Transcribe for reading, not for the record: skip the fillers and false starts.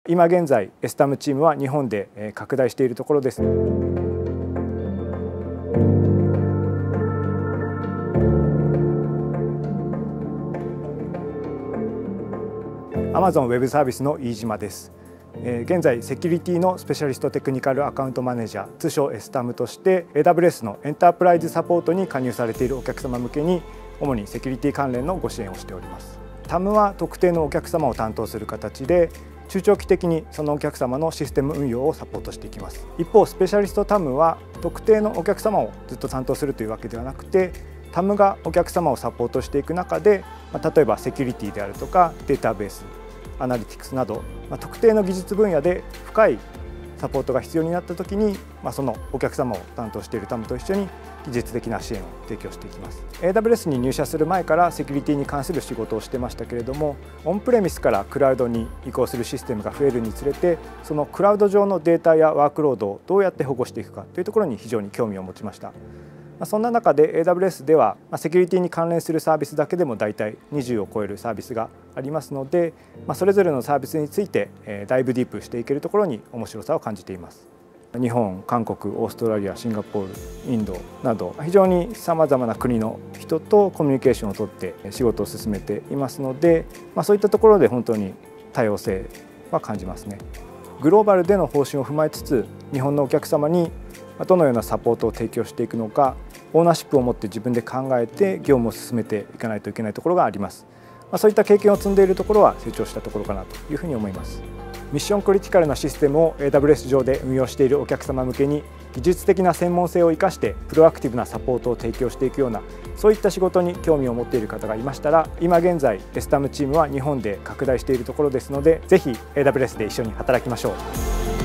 今現在 ESTAM チームは日本で拡大しているところです。Amazon ウェブサービスの飯島です。現在セキュリティのスペシャリストテクニカルアカウントマネージャー、通称 ESTAM として AWS のエンタープライズサポートに加入されているお客様向けに主にセキュリティ関連のご支援をしております。TAM は特定のお客様を担当する形で中長期的にそのお客様のシステム運用をサポートしていきます。一方スペシャリスト TAM は特定のお客様をずっと担当するというわけではなくて、TAM がお客様をサポートしていく中で、例えばセキュリティであるとかデータベース、アナリティクスなど、特定の技術分野で深いサポートが必要になった時に、そのお客様を担当している TAM と一緒に技術的な支援を提供していきます。 AWS に入社する前からセキュリティに関する仕事をしてましたけれども、オンプレミスからクラウドに移行するシステムが増えるにつれて、そのクラウド上のデータやワークロードをどうやって保護していくかというところに非常に興味を持ちました。そんな中で AWS ではセキュリティに関連するサービスだけでもだいたい20を超えるサービスがありますので、それぞれのサービスについてだいぶディープしていけるところに面白さを感じています。日本、韓国、オーストラリア、シンガポール、インドなど非常にさまざまな国の人とコミュニケーションをとって仕事を進めていますので、そういったところで本当に多様性は感じますね。グローバルでの方針を踏まえつつ、日本のお客様にどのようなサポートを提供していくのか、オーナーシップを持って自分で考えて業務を進めていかないといけないところがあります。そういった経験を積んでいるところは成長したところかなというふうに思います。ミッションクリティカルなシステムを AWS 上で運用しているお客様向けに技術的な専門性を生かしてプロアクティブなサポートを提供していくような、そういった仕事に興味を持っている方がいましたら、今現在 ESTAM チームは日本で拡大しているところですので、ぜひ AWS で一緒に働きましょう。